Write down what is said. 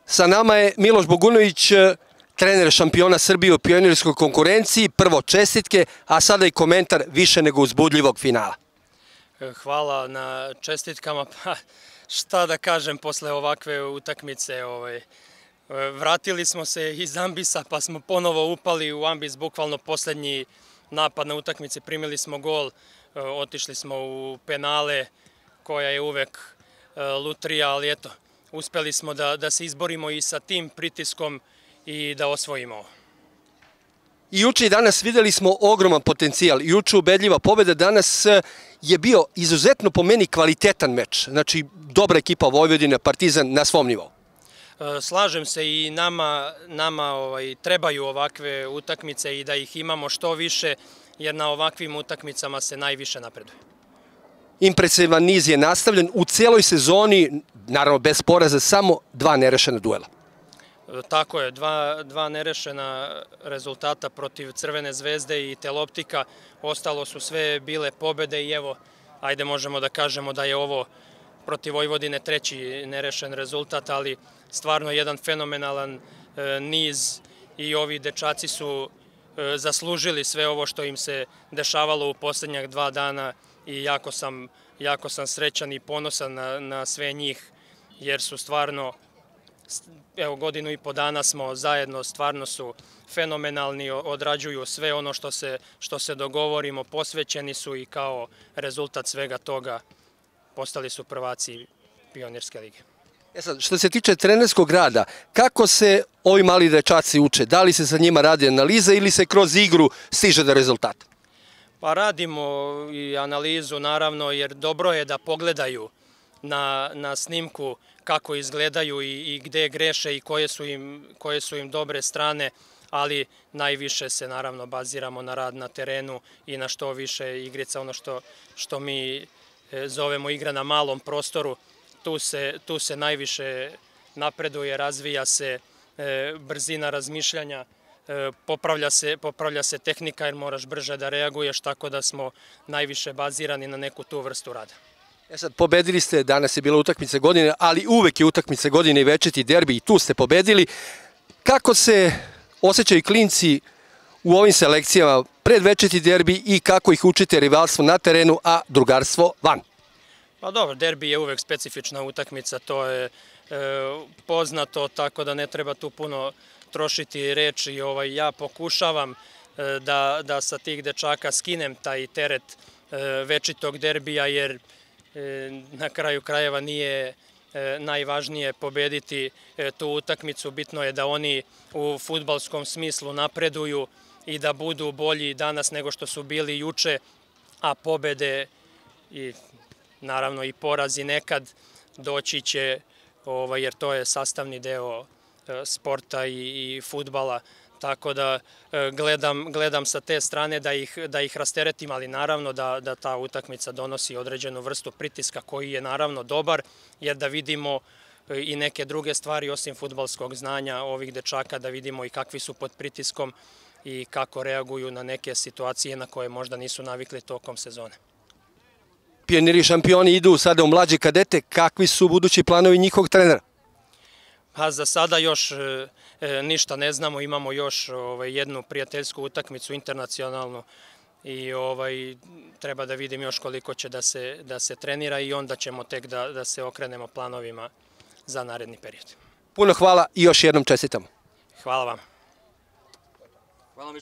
Sa nama je Miloš Bogunović, trener šampiona Srbije u pionirskoj konkurenciji. Prvo čestitke, a sada i komentar više nego uzbudljivog finala. Hvala na čestitkama. Pa šta da kažem posle ovakve utakmice. Vratili smo se iz ambisa pa smo ponovo upali u ambis, bukvalno poslednji napad na utakmici. Primili smo gol, otišli smo u penale koja je uvek lutrija, ali eto, uspeli smo da se izborimo i sa tim pritiskom i da osvojimo ovo. I juče i danas videli smo ogroman potencijal. Juče ubedljiva pobjeda, danas je bio izuzetno po meni kvalitetan meč. Znači, dobra ekipa Vojvodine, Partizan na svom nivou. Slažem se i nama trebaju ovakve utakmice i da ih imamo što više, jer na ovakvim utakmicama se najviše napreduje. Impresivan niz je nastavljen u celoj sezoni, naravno bez poraza, samo 2 nerešena duela. Tako je, dva nerešena rezultata protiv Crvene zvezde i Teloptika. Ostalo su sve bile pobede i evo, ajde možemo da kažemo da je ovo protiv Vojvodine treći nerešen rezultat, ali stvarno jedan fenomenalan niz i ovi dečaci su zaslužili sve ovo što im se dešavalo u poslednjih 2 dana i jako sam srećan i ponosan na sve njih, jer su stvarno, evo, 1,5 dana smo zajedno, stvarno su fenomenalni, odrađuju sve ono što se dogovorimo, posvećeni su i kao rezultat svega toga postali su prvaci Pionirske lige. Sad, što se tiče trenerskog rada, kako se ovi mali dečaci uče? Da li se sa njima radi analiza ili se kroz igru stiže do rezultata? Pa radimo i analizu, naravno, jer dobro je da pogledaju na snimku kako izgledaju i gde greše i koje su im dobre strane, ali najviše se naravno baziramo na rad na terenu i na što više igrica, ono što mi zovemo igra na malom prostoru. Tu se najviše napreduje, razvija se brzina razmišljanja, popravlja se tehnika jer moraš brže da reaguješ, tako da smo najviše bazirani na neku tu vrstu rada. Sad, pobedili ste, danas je bila utakmica godine, ali uvek je utakmica godine i večiti derbi i tu ste pobedili. Kako se osjećaju klinci u ovim selekcijama pred večiti derbi i kako ih učite rivalstvo na terenu, a drugarstvo van? Pa dobro, derbi je uvek specifična utakmica, to je poznato, tako da ne treba tu puno trošiti reči. Ja pokušavam da sa tih dečaka skinem taj teret večitog derbija, jer na kraju krajeva nije najvažnije pobediti tu utakmicu. Bitno je da oni u fudbalskom smislu napreduju i da budu bolji danas nego što su bili juče, a pobede i naravno i porazi nekad doći će, jer to je sastavni deo sporta i fudbala, tako da gledam sa te strane da ih rasteretim, ali naravno da ta utakmica donosi određenu vrstu pritiska koji je naravno dobar, jer da vidimo i neke druge stvari osim fudbalskog znanja ovih dečaka, da vidimo i kakvi su pod pritiskom i kako reaguju na neke situacije na koje možda nisu navikli tokom sezone. Pioniri šampioni idu sada u mlađe kadete. Kakvi su budući planovi njihovog trenera? A za sada još ništa ne znamo, imamo još jednu prijateljsku utakmicu internacionalnu i treba da vidim još koliko će da se trenira i onda ćemo tek da se okrenemo planovima za naredni period. Puno hvala i još jednom čestitamo. Hvala vam.